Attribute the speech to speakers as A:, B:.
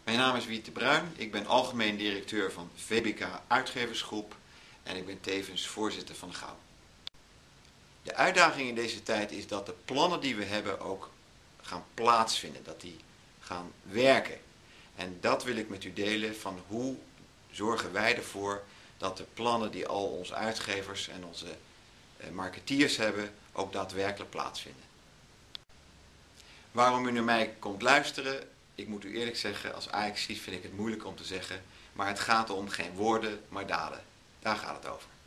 A: Mijn naam is Wiet de Bruin, ik ben algemeen directeur van VBK Uitgeversgroep en ik ben tevens voorzitter van de Gouw. De uitdaging in deze tijd is dat de plannen die we hebben ook gaan plaatsvinden, dat die gaan werken. En dat wil ik met u delen van hoe zorgen wij ervoor dat de plannen die al onze uitgevers en onze marketeers hebben ook daadwerkelijk plaatsvinden. Waarom u naar mij komt luisteren, ik moet u eerlijk zeggen, als Ajaxiet vind ik het moeilijk om te zeggen, maar het gaat om geen woorden, maar daden. Daar gaat het over.